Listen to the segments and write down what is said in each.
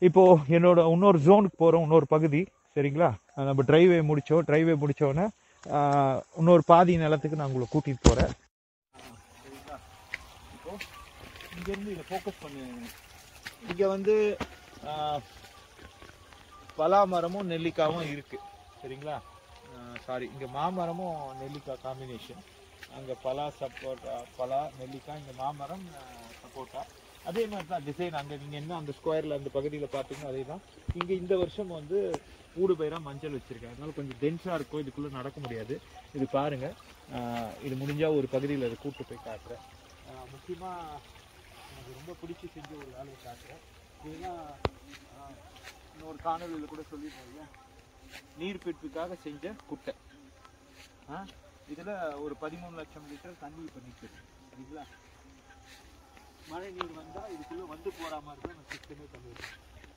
இப்போது என்னோட இன்னொரு ஜோனுக்கு போகிறோம், இன்னொரு பகுதி. சரிங்களா? நம்ம ட்ரைவே முடித்தோம். ட்ரைவே முடித்தோடனே இன்னொரு பாதி நிலத்துக்கு நான் உங்களை கூட்டிகிட்டு போகிறேன். சரிங்களா? இப்போது இங்கேருந்து இதை ஃபோக்கஸ் பண்ணுவேன். இங்கே வந்து பலா மரமும் நெல்லிக்காவும் இருக்குது. சரிங்களா? சாரி, இங்கே மாமரமும் நெல்லிக்காய் காம்பினேஷன். அங்கே பலா சப்போட்டா, பலா நெல்லிக்காய், இங்கே மாமரம் சப்போட்டா. அதே மாதிரி தான் டிசைன். அங்கே நீங்கள் என்ன அந்த ஸ்கொயரில் அந்த பகுதியில் பார்த்தீங்கன்னா அதே தான். இங்கே இந்த வருஷம் வந்து ஊடு பயிராக மஞ்சள் வச்சுருக்கேன். அதனால கொஞ்சம் டென்ஸாக இருக்கும், இதுக்குள்ளே நடக்க முடியாது. இது பாருங்கள், இது முடிஞ்சால் ஒரு பகுதியில் அதை கூப்பிட்டு போய் காட்டுறேன். முக்கியமாக எனக்கு ரொம்ப பிடிச்சி செஞ்ச ஒரு வேலையை காட்டுறேன். இதுதான் இன்னொரு காணொலியில் கூட சொல்லியிருந்தேன் இல்லையா, நீர் பிடிப்புக்காக செஞ்ச குட்டை. இதில் ஒரு 13 லட்சம் லிட்டர் தண்ணி இப்போ நிற்குது. சரிங்களா? மழை நீர் வந்தால் இதுக்குள்ளே வந்து போகிற மாதிரி தான் நான் சிஸ்டமே பண்ணிடுறேன்.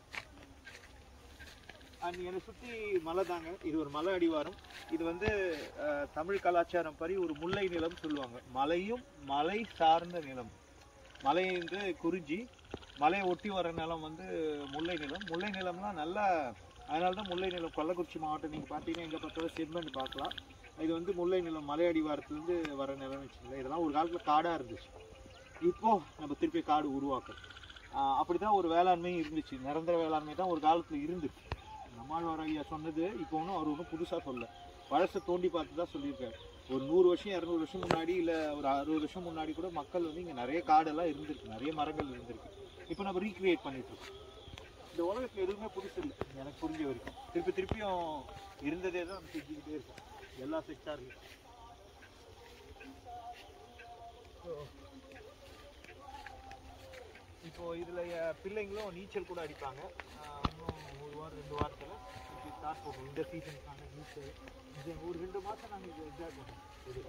என்னை சுற்றி மலை தாங்க. இது ஒரு மலை அடிவாரம். இது வந்து தமிழ் கலாச்சாரம் படி ஒரு முல்லை நிலம் சொல்லுவாங்க. மலையும் மலை சார்ந்த நிலம். மலை என்று குறிஞ்சி, மலையை ஒட்டி வர நிலம் வந்து முல்லை நிலம். முல்லை நிலம்லாம் நல்லா, அதனால தான் முல்லை நிலம். கள்ளக்குறிச்சி மாவட்டம் நீங்கள் பார்த்தீங்கன்னா எங்கே பார்த்தாலும் செம்மண் பார்க்கலாம். இது வந்து முல்லை நிலம், மலை அடிவாரத்துலேருந்து வர நிலம்னு வச்சுக்கோங்களேன். இதெல்லாம் ஒரு காலத்தில் காடாக இருந்துச்சு. இப்போது நம்ம திருப்பி காடு உருவாக்கணும். அப்படி தான் ஒரு வேளாண்மையும் இருந்துச்சு. நிரந்தர வேளாண்மை தான் ஒரு காலத்தில் இருந்துச்சு. நம்மாழ்வார் ஐயா சொன்னது இப்போ ஒன்றும் அவர் ஒன்றும் புதுசாக சொல்ல, பழசை தோண்டி பார்த்து தான் சொல்லியிருக்காரு. ஒரு 100 வருஷம் 200 வருஷம் முன்னாடி, இல்லை ஒரு 60 வருஷம் முன்னாடி கூட மக்கள் வந்து இங்கே நிறைய காடெல்லாம் இருந்திருக்கு, நிறைய மரங்கள் இருந்திருக்கு. இப்போ நம்ம ரீக்ரியேட் பண்ணிட்டுருக்கோம். இந்த உலகத்தில் எதுவுமே புதுசு இல்லை எனக்கு புரிஞ்ச வரைக்கும். திருப்பியும் இருந்ததே தான் நம்ம செஞ்சுக்கிட்டே இருக்கோம் எல்லா செக்டார்லையும். இப்போது இதில் பிள்ளைங்களும் நீச்சல் கூட அடிப்பாங்க. இன்னும் 1 வாரம் 2 வாரத்தில் இப்படி ஸ்டார்ட் பண்ணுவோம். இந்த சீசனுக்கான நீச்சல் இது ஒரு 2 மாதம் நாங்கள் இதை என்ஜாய் பண்ணுவோம்.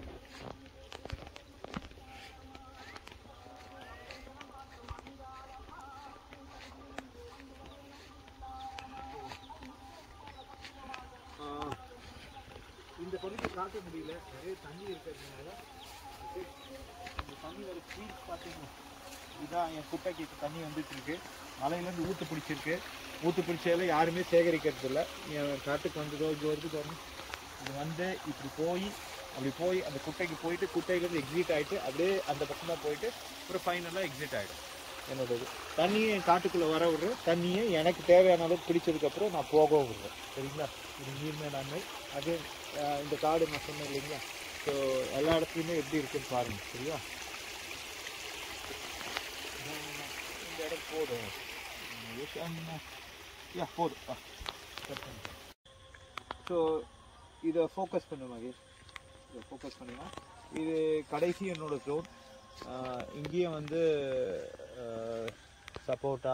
இந்த பகுதியை காட்ட முடியல, நிறைய தண்ணி இருக்கிறதுனால. இந்த தண்ணி வர ஸ்பீட் பார்த்தீங்கன்னா இதுதான் என் குட்டைக்கு தண்ணி வந்துட்டு இருக்கு. மலையிலேருந்து ஊற்று பிடிச்சிருக்கு. ஊற்று பிடிச்சதில் யாருமே சேகரிக்கிறது இல்லை. என் காட்டுக்கு வந்ததோ இங்கே வருது பாருங்க. இது வந்து இப்படி போய் அப்படி போய் அந்த குட்டைக்கு போயிட்டு குட்டையிலேருந்து எக்ஸிட் ஆகிட்டு அப்படியே அந்த பக்கமாக போயிட்டு அப்புறம் ஃபைனலாக எக்ஸிட் ஆகிடும். என்னோடது தண்ணியை என் காட்டுக்குள்ளே வர விடுறேன். தண்ணியை எனக்கு தேவையான அளவுக்கு பிடிச்சதுக்கப்புறம் நான் போகவும் விடுறேன். சரிங்களா? இது நீர் மேலாண்மை. அது இந்த காடு நான் சொன்னேன் இல்லைங்களா? ஸோ எல்லா இடத்துலையுமே எப்படி இருக்குன்னு பாருங்கள். சரியா? இந்த இடம் போதும். போதும். ஸோ இதை ஃபோக்கஸ் பண்ணு மகேஷ், இதை ஃபோக்கஸ் பண்ணுங்க. இது கடைசி என்னோடய ஜோன். இங்கேயும் வந்து சப்போட்டா,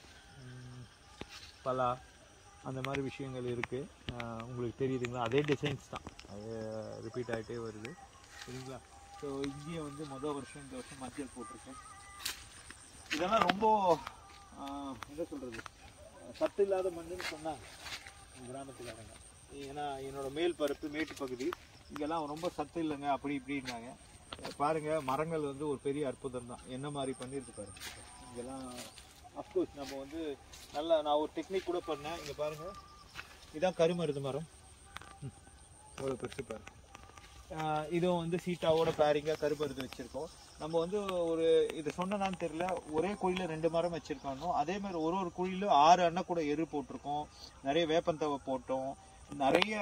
பலா, அந்த மாதிரி விஷயங்கள் இருக்குது. உங்களுக்கு தெரியுதுங்களா? அதே டிசைன்ஸ் தான், அது ரிப்பீட் ஆகிட்டே வருது. சரிங்களா? ஸோ இங்கேயும் வந்து இந்த வருஷம் மஞ்சள் போட்டிருக்கேன். இதெல்லாம் ரொம்ப என்ன சொல்கிறது, சத்து இல்லாத மண்ணுன்னு சொன்னாங்க கிராமத்துக்காரங்க. ஏன்னா என்னோடய மேல் பரப்பு மேட்டு பகுதி இங்கெல்லாம் ரொம்ப சத்து இல்லைங்க அப்படி இப்படின்னாங்க. பாருங்கள், மரங்கள் வந்து ஒரு பெரிய அற்புதம் தான். என்ன மாதிரி பண்ணியிருக்கு பாருங்கள். இங்கெல்லாம் அஃப்கோர்ஸ் நம்ம வந்து நல்லா, நான் ஒரு டெக்னிக் கூட பண்ணேன். இங்கே பாருங்கள், இதுதான் கருமருது மரம். எவ்வளோ பெருசு பாருங்கள். இதுவும் வந்து சீட்டாவோட பேரிங்காக கருமருது வச்சுருக்கோம். நம்ம வந்து ஒரு இது சொன்னான்னு தெரியல, ஒரே குழியில் 2 மரம் வச்சுருக்காங்க. அதே மாதிரி ஒரு குழியிலும் 6 அண்ணை கூட எரு போட்டிருக்கோம். நிறைய வேப்பந்தவை போட்டோம். நிறைய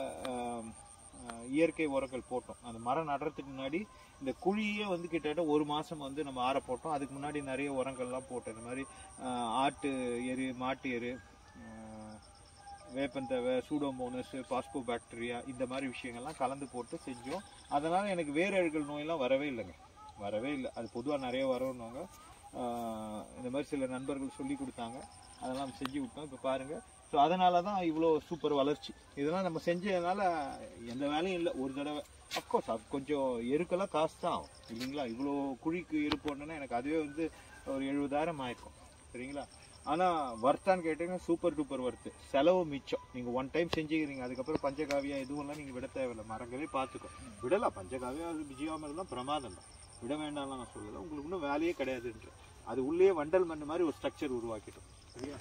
இயற்கை உரங்கள் போட்டோம். அந்த மரம் நடுறதுக்கு முன்னாடி இந்த குழியே வந்து கிட்டத்தட்ட 1 மாதம் வந்து நம்ம ஆற போட்டோம். அதுக்கு முன்னாடி நிறைய உரங்கள்லாம் போட்டோம். இந்த மாதிரி ஆட்டு எரு, மாட்டு எரு, வேப்பந்தவை, சூடோமோனஸ், பாஸ்கோ பாக்டீரியா, இந்த மாதிரி விஷயங்கள்லாம் கலந்து போட்டு செஞ்சோம். அதனால் எனக்கு வேரழுகல் நோயெல்லாம் வரவே இல்லைங்க, வரவே இல்லை. அது பொதுவாக நிறைய வரணுங்க. இந்த மாதிரி சில நண்பர்கள் சொல்லி கொடுத்தாங்க, அதெல்லாம் செஞ்சு விட்டோம். இப்போ பாருங்கள். ஸோ அதனால தான் இவ்வளோ சூப்பர் வளர்ச்சி. இதெல்லாம் நம்ம செஞ்சதுனால எந்த வேலையும் இல்லை. ஒரு தடவை அஃப்கோர்ஸ் அது கொஞ்சம் எருக்கெல்லாம் காசு தான் ஆகும் இல்லைங்களா? இவ்வளோ குழிக்கு எரு போடணுன்னா எனக்கு அதுவே வந்து ஒரு 70,000 ஆயிருக்கும். சரிங்களா? ஆனால் வர்த்தான்னு கேட்டிங்கன்னா சூப்பர் டூப்பர் வர்த்து. செலவு மிச்சம். நீங்கள் 1 டைம் செஞ்சுக்கிறீங்க, அதுக்கப்புறம் பஞ்சகாவியா எதுவும்லாம் நீங்கள் விட தேவையில்லை. மரங்களே பார்த்துக்கோ, விடலாம். பஞ்சகாவியா அது விஜயாமலாம் பிரமாதம் தான், விட வேண்டாம்லாம் நான் சொல்லலை. உங்களுக்கு இன்னும் வேலையே கிடையாதுன்ற. அது உள்ளே வண்டல் மண் மாதிரி ஒரு ஸ்ட்ரக்சர் உருவாக்கிட்டோம். சரியா?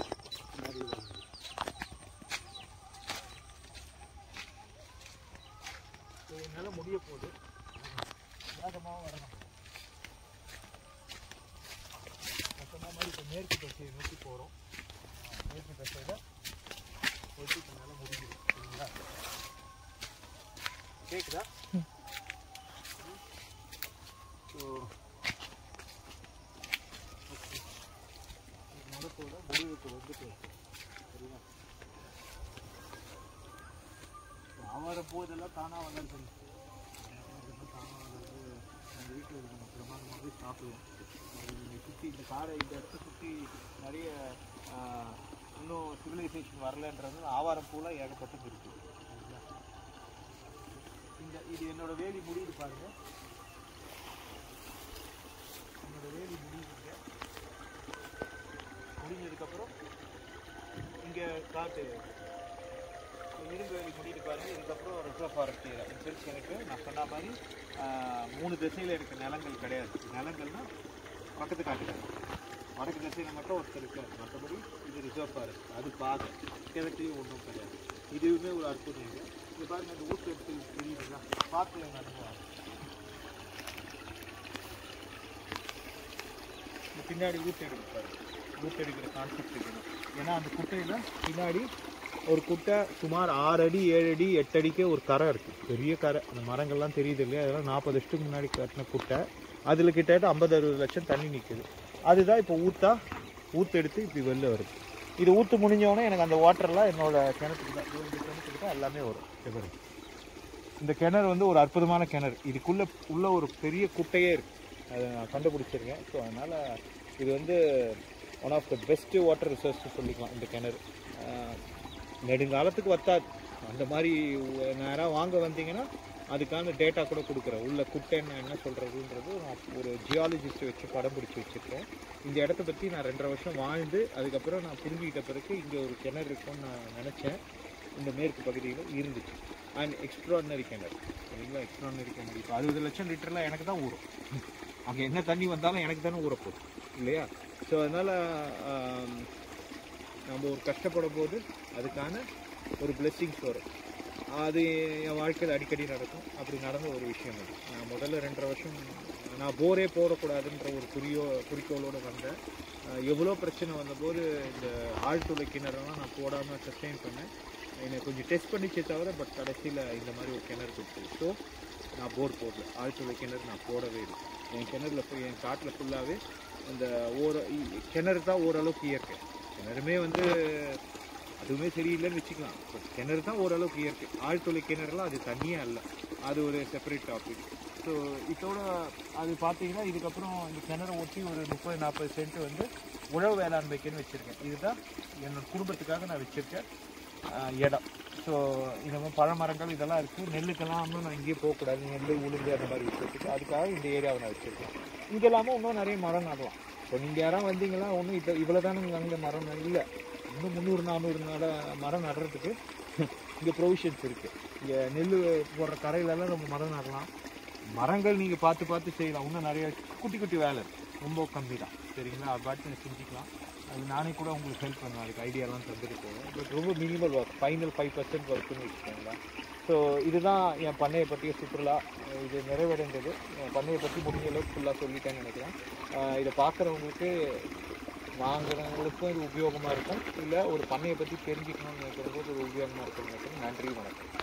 என்னால் முடிய போகுது, வேகமாக வரணும். மொத்தமாக மாதிரி இப்போ மேற்கு திசையை நோக்கி போகிறோம். மேற்கு திசையில் போயிட்டு இப்போ நல்லா முடியுது. சரிங்களா? கேட்குதா? ஸோ மரத்தோட முடிவுக்கு வந்துட்டு சரிங்களா? ஆவாரம் போதெல்லாம் தானாக வளர்ந்து தானாக வளர்ந்து எங்கள் வீட்டில் நம்ம பிரமாதமாகவே சாப்பிடுவோம். சுற்றி இந்த காரை இந்த இடத்த சுற்றி நிறைய இன்னும் சிவிலைசேஷன் வரலன்றது ஆவாரம் பூலாம் ஏகப்பட்டது இருக்குது. இது என்னோட வேலி முடியுது பாருங்க. என்னோட வேலி முடியுதுங்க. முடிஞ்சதுக்கப்புறம் இங்கே காட்டு இரும்பு வேலி முடியுது பாருங்க. இதுக்கப்புறம் ரிசர்வ் ஃபாரஸ்ட் ஏரியா. இன்சென்ஸ் எனக்கு நான் சொன்ன மாதிரி 3 திசையில் எனக்கு நிலங்கள் கிடையாது. நிலங்கள்னா பக்கத்து காட்டுகள் வடக்கு திசையில் மட்டும் ஒருத்தர் இருக்கார். மற்றபடி இது ரிசர்வ் ஃபாரஸ்ட். அது பாதை கிழக்கையும் ஒன்றும் கிடையாது. இதுவுமே ஒரு அற்புதம். இது பாருங்க, இந்த ஊற்று எடுத்து தெரியுதுங்களா? பார்த்து நடந்துவாங்க. இந்த பின்னாடி ஊற்று எடுப்பாரு. ஊற்று எடுக்கிற கான்செப்ட் இருக்கணும். ஏன்னா அந்த குட்டையில் பின்னாடி ஒரு குட்டை சுமார் 6 அடி 7 அடி 8 அடிக்கே ஒரு கரை இருக்குது. பெரிய கரை. அந்த மரங்கள்லாம் தெரியுது இல்லையா? அதெல்லாம் 40 வருஷத்துக்கு முன்னாடி கட்டின குட்டை. அதில் கிட்டத்தட்ட 50-60 லட்சம் தண்ணி நிற்குது. அதுதான் இப்போ ஊற்று எடுத்து இப்படி வெளில வருது. இது ஊற்று முடிஞ்சோடனே எனக்கு அந்த வாட்டர்லாம் என்னோட கிணத்துக்கு தான் எல்லாமே வரும். இந்த கிணறு வந்து ஒரு அற்புதமான கிணறு. இதுக்குள்ள ஒரு பெரிய குட்டையே இருக்குது. அதை நான் கண்டுபிடிச்சிருக்கேன். ஸோ அதனால் இது வந்து one of the best water resource சொல்லிக்கலாம் இந்த கிணறு. நெடுங்காலத்துக்கு வத்தாது. அந்த மாதிரி நேராக வாங்க வந்தீங்கன்னா அதுக்கான டேட்டா கூட கொடுக்குறேன். உள்ள குட்டைன்னு என்ன சொல்கிறதுன்றது நான் ஒரு ஜியாலஜிஸ்ட்டை வச்சு படம் பிடிச்சி வச்சுருக்கேன். இந்த இடத்த பற்றி நான் 2.5 வருஷம் வாழ்ந்து அதுக்கப்புறம் நான் புரிஞ்சுக்கிட்ட பிறகு இங்கே ஒரு கிணறு இருக்குன்னு நான் நினச்சேன். இந்த மேற்கு பகுதியில் இருந்துச்சு. அண்ட் எக்ஸ்ட்ராடினரி கிணறு. சரிங்களா? எக்ஸ்ட்ராடினரி கிணறு. இப்போ 60 லட்சம் லிட்டரில் எனக்கு தான் ஊறும். அங்கே என்ன தண்ணி வந்தாலும் எனக்கு தானே ஊறப்போகுது இல்லையா? ஸோ அதனால் நம்ம ஒரு கஷ்டப்படும் போது அதுக்கான ஒரு பிளெஸ்ஸிங்ஸ் வரும். அது என் வாழ்க்கையில் அடிக்கடி நடக்கும். அப்படி நடந்த ஒரு விஷயம் அது. நான் முதல்ல 2.5 வருஷம் நான் போரே போடக்கூடாதுன்ற ஒரு குறிக்கோளோடு வந்தேன். எவ்வளோ பிரச்சனை வந்தபோது இந்த ஆழ்துளை கிணறுலாம் நான் போடாமல் சஸ்டெயின் பண்ணேன். என்னை கொஞ்சம் டெஸ்ட் பண்ணிச்சே தவிர பட் கடைசியில் இந்த மாதிரி ஒரு கிணறு கொடுத்து. ஸோ நான் போர் போடல. ஆழ்துளை கிணறு நான் போடவே இல்லை. என் கிணறுல என் காட்டில் ஃபுல்லாகவே இந்த கிணறு தான் ஓரளவுக்கு இயற்கை. கிணறுமே வந்து அதுவுமே சரியில்லைன்னு வச்சுக்கலாம். பட் கிணறு தான் ஓரளவுக்கு இயற்கை. ஆழ்துளை கிணறுலாம் அது தண்ணியே அல்ல. அது ஒரு செப்பரேட் டாபிக். ஸோ இதோட அது பார்த்தீங்கன்னா இதுக்கப்புறம் இந்த கிணறை ஒட்டி ஒரு 30-40 சென்ட் வந்து உழவு வேளாண்மைக்குன்னு வச்சுருக்கேன். இதுதான் என்னோடய குடும்பத்துக்காக நான் வச்சுருக்கேன் இடம். ஸோ இந்த மாதிரி பழமரங்கள் இதெல்லாம் இருக்குது. நெல்லுக்கெல்லாம் நான் இங்கேயே போகக்கூடாது. நெல் உளுந்து அந்த மாதிரி வச்சுருக்கு. அதுக்காக இந்த ஏரியாவை நான் வச்சுருக்கேன். இங்கே இல்லாமல் இன்னும் நிறைய மரம் நடலாம். இப்போ நீங்கள் யாராவது வந்தீங்கன்னா ஒன்றும் இவ்வளோ தானே அங்கே மரம் இல்லை. இன்னும் 300-400 மரம் நடுறதுக்கு இங்கே ப்ரொவிஷன்ஸ் இருக்குது. இங்கே நெல் போடுற கரையிலெல்லாம் நம்ம மரம் நடலாம். மரங்கள் நீங்கள் பார்த்து செய்யலாம். இன்னும் நிறைய குட்டி குட்டி வேலை ரொம்ப கம்மி தான். சரிங்களா? அது பாட்டு செஞ்சுக்கலாம். அது நானே கூட உங்களுக்கு ஹெல்ப் பண்ணுவேன். அதுக்கு ஐடியாலாம் தந்துட்டு போவேன். பட் ரொம்ப மினிமல் ஒர்க். ஃபைனல் 5% ஒர்க்குன்னு வச்சுக்கோங்களேன். ஸோ இதுதான் என் பண்ணையை பற்றிய சுற்றுலா. இது நிறைவடைந்தது. என் பண்ணையை பற்றி முடிஞ்ச அளவுக்கு ஃபுல்லாக சொல்லிட்டேன்னு நினைக்கிறேன். இதை பார்க்குறவங்களுக்கு வாங்குறவங்களுக்கும் இது உபயோகமாக இருக்கும். இல்லை ஒரு பண்ணையை பற்றி தெரிஞ்சுக்கணும்னு நினைக்கிறவங்களுக்கு ஒரு உபயோகமாக இருக்கும்னு நினைக்கிறேன். நன்றி, வணக்கம்.